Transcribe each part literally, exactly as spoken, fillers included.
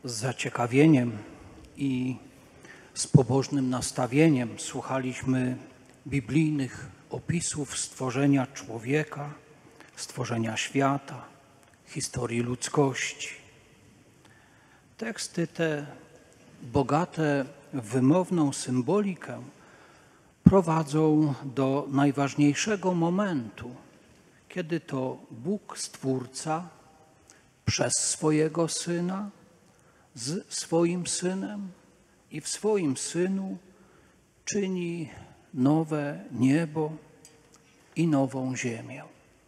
Z zaciekawieniem i z pobożnym nastawieniem słuchaliśmy biblijnych opisów stworzenia człowieka, stworzenia świata, historii ludzkości. Teksty te, bogate w wymowną symbolikę, prowadzą do najważniejszego momentu, kiedy to Bóg Stwórca przez swojego Syna, z swoim Synem i w swoim Synu czyni nowe niebo i nową ziemię.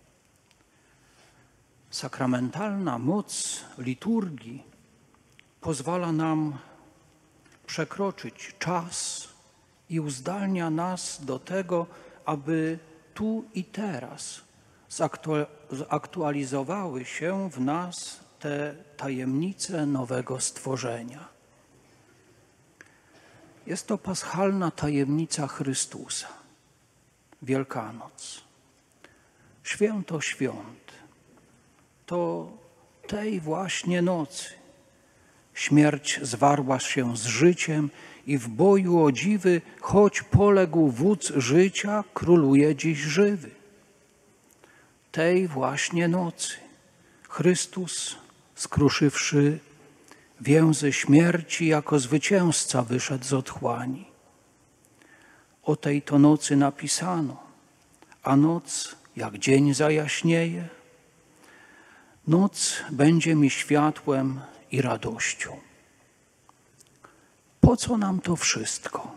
Sakramentalna moc liturgii pozwala nam przekroczyć czas i uzdalnia nas do tego, aby tu i teraz zaktualizowały się w nas te tajemnice nowego stworzenia. Jest to paschalna tajemnica Chrystusa, Wielkanoc. Święto świąt to tej właśnie nocy śmierć zwarła się z życiem i w boju o dziwy, choć poległ wódz życia, króluje dziś żywy. Tej właśnie nocy Chrystus, skruszywszy więzy śmierci, jako zwycięzca wyszedł z otchłani. O tej to nocy napisano, a noc jak dzień zajaśnieje, noc będzie mi światłem i radością. Po co nam to wszystko?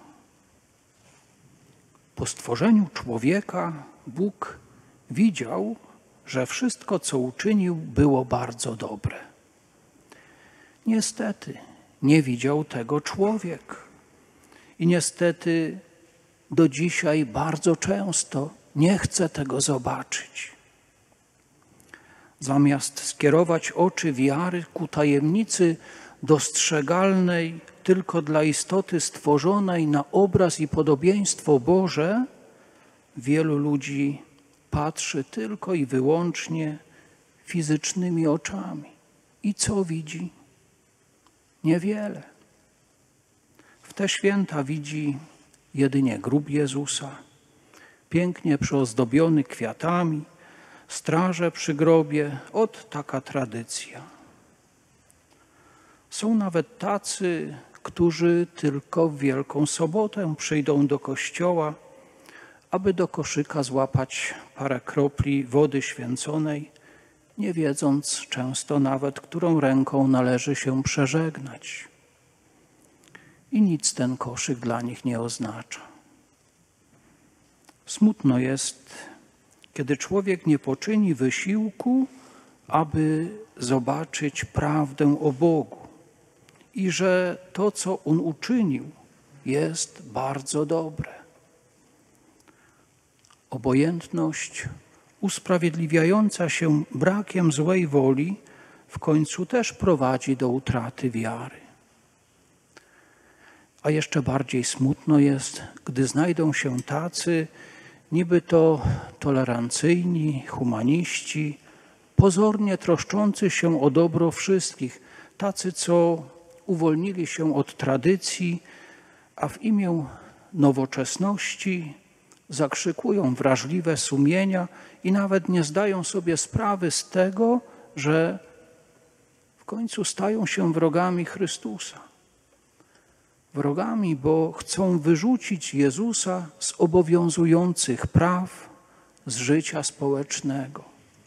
Po stworzeniu człowieka Bóg widział, że wszystko, co uczynił, było bardzo dobre. Niestety nie widział tego człowiek i niestety do dzisiaj bardzo często nie chce tego zobaczyć. Zamiast skierować oczy wiary ku tajemnicy dostrzegalnej tylko dla istoty stworzonej na obraz i podobieństwo Boże, wielu ludzi patrzy tylko i wyłącznie fizycznymi oczami. I co widzi? Niewiele. W te święta widzi jedynie grób Jezusa, pięknie przyozdobiony kwiatami, straże przy grobie, ot taka tradycja. Są nawet tacy, którzy tylko w Wielką Sobotę przyjdą do kościoła, aby do koszyka złapać parę kropli wody święconej, nie wiedząc często nawet, którą ręką należy się przeżegnać. I nic ten koszyk dla nich nie oznacza. Smutno jest, kiedy człowiek nie poczyni wysiłku, aby zobaczyć prawdę o Bogu i że to, co On uczynił, jest bardzo dobre. Obojętność usprawiedliwiająca się brakiem złej woli w końcu też prowadzi do utraty wiary. A jeszcze bardziej smutno jest, gdy znajdą się tacy, niby to tolerancyjni, humaniści, pozornie troszczący się o dobro wszystkich, tacy, co uwolnili się od tradycji, a w imię nowoczesności zakrzykują wrażliwe sumienia i nawet nie zdają sobie sprawy z tego, że w końcu stają się wrogami Chrystusa. Wrogami, bo chcą wyrzucić Jezusa z obowiązujących praw, z życia społecznego.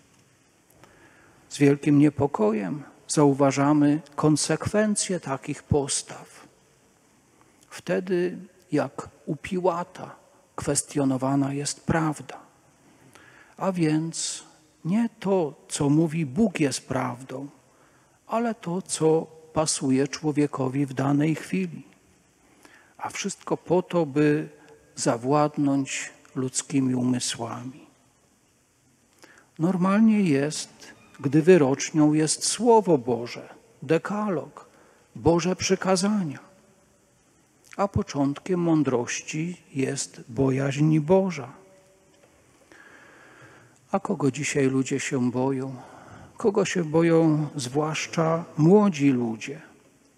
Z wielkim niepokojem zauważamy konsekwencje takich postaw. Wtedy, jak u Piłata, kwestionowana jest prawda. A więc nie to, co mówi Bóg, jest prawdą, ale to, co pasuje człowiekowi w danej chwili. A wszystko po to, by zawładnąć ludzkimi umysłami. Normalnie jest, gdy wyrocznią jest Słowo Boże, dekalog, Boże przykazania. A początkiem mądrości jest bojaźń Boża. A kogo dzisiaj ludzie się boją? Kogo się boją zwłaszcza młodzi ludzie?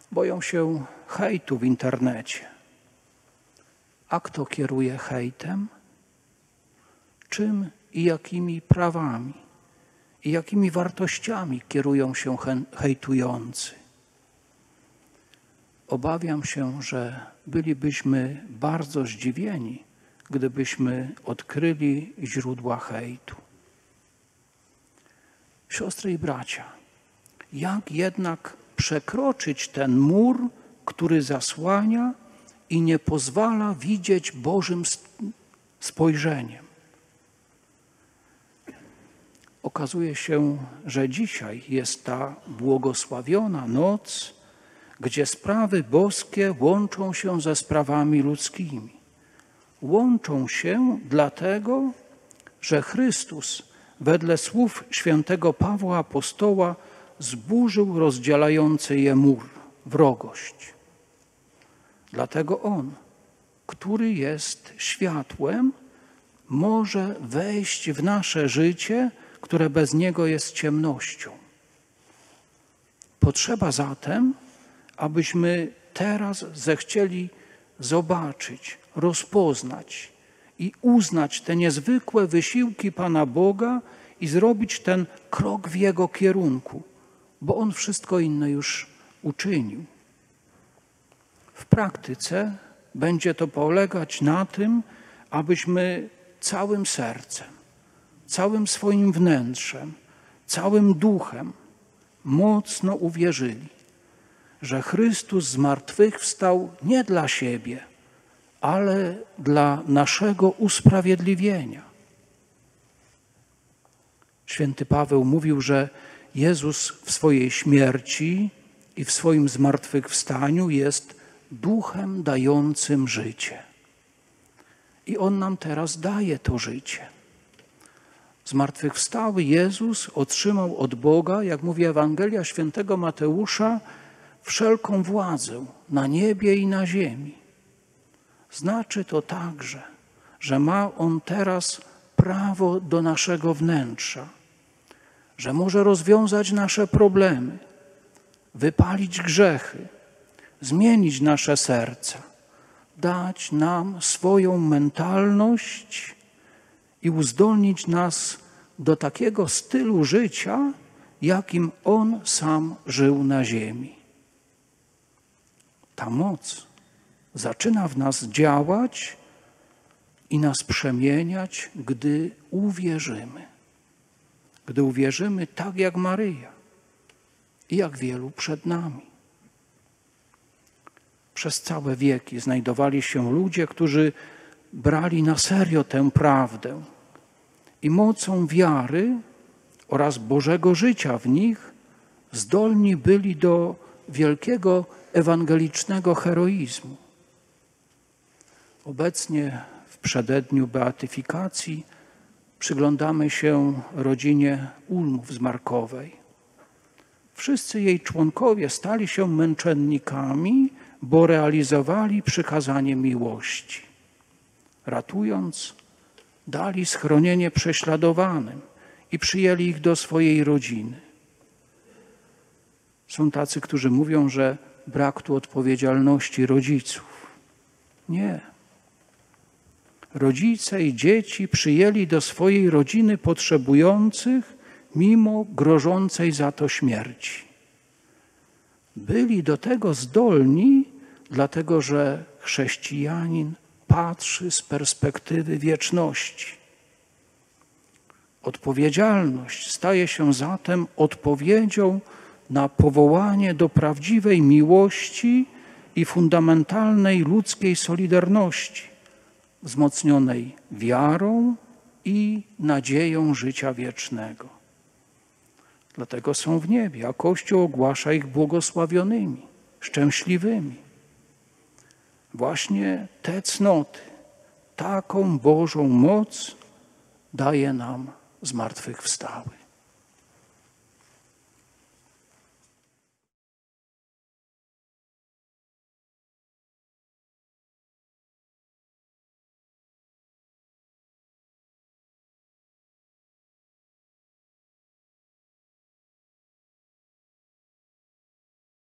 Boją się hejtu w internecie. A kto kieruje hejtem? Czym i jakimi prawami i jakimi wartościami kierują się hejtujący? Obawiam się, że bylibyśmy bardzo zdziwieni, gdybyśmy odkryli źródła hejtu. Siostry i bracia, jak jednak przekroczyć ten mur, który zasłania i nie pozwala widzieć Bożym spojrzeniem? Okazuje się, że dzisiaj jest ta błogosławiona noc, gdzie sprawy boskie łączą się ze sprawami ludzkimi. Łączą się dlatego, że Chrystus, wedle słów świętego Pawła Apostoła, zburzył rozdzielający je mur, wrogość. Dlatego On, który jest światłem, może wejść w nasze życie, które bez Niego jest ciemnością. Potrzeba zatem, abyśmy teraz zechcieli zobaczyć, rozpoznać i uznać te niezwykłe wysiłki Pana Boga i zrobić ten krok w Jego kierunku, bo On wszystko inne już uczynił. W praktyce będzie to polegać na tym, abyśmy całym sercem, całym swoim wnętrzem, całym duchem mocno uwierzyli, że Chrystus zmartwychwstał nie dla siebie, ale dla naszego usprawiedliwienia. Święty Paweł mówił, że Jezus w swojej śmierci i w swoim zmartwychwstaniu jest duchem dającym życie. I On nam teraz daje to życie. Zmartwychwstały Jezus otrzymał od Boga, jak mówi Ewangelia Świętego Mateusza, wszelką władzę na niebie i na ziemi. Znaczy to także, że ma On teraz prawo do naszego wnętrza, że może rozwiązać nasze problemy, wypalić grzechy, zmienić nasze serca, dać nam swoją mentalność i uzdolnić nas do takiego stylu życia, jakim On sam żył na ziemi. Ta moc zaczyna w nas działać i nas przemieniać, gdy uwierzymy. Gdy uwierzymy tak jak Maryja i jak wielu przed nami. Przez całe wieki znajdowali się ludzie, którzy brali na serio tę prawdę i mocą wiary oraz Bożego życia w nich zdolni byli do wielkiego ewangelicznego heroizmu. Obecnie w przededniu beatyfikacji przyglądamy się rodzinie Ulmów z Markowej. Wszyscy jej członkowie stali się męczennikami, bo realizowali przykazanie miłości. Ratując, dali schronienie prześladowanym i przyjęli ich do swojej rodziny. Są tacy, którzy mówią, że brak tu odpowiedzialności rodziców. Nie. Rodzice i dzieci przyjęli do swojej rodziny potrzebujących mimo grożącej za to śmierci. Byli do tego zdolni, dlatego że chrześcijanin patrzy z perspektywy wieczności. Odpowiedzialność staje się zatem odpowiedzią na powołanie do prawdziwej miłości i fundamentalnej ludzkiej solidarności, wzmocnionej wiarą i nadzieją życia wiecznego. Dlatego są w niebie, a Kościół ogłasza ich błogosławionymi, szczęśliwymi. Właśnie te cnoty, taką Bożą moc daje nam zmartwychwstały.